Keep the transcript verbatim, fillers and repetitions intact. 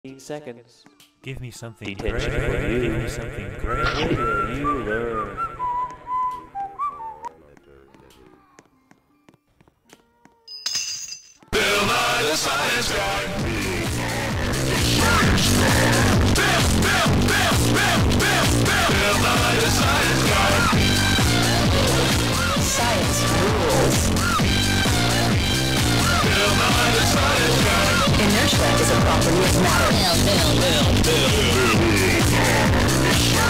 seconds. Give me something Detention great. for you. Give me something great. What will you learn? Bill Nye the Science Guy. Bill, Bill, Bill, Bill, Bill, Bill. Bill Nye the Science Guy. Science rules. Bill Nye the Science Guy. Inertia is a property of matter. Bill, Bill, Bill, Bill, Bill, Bill.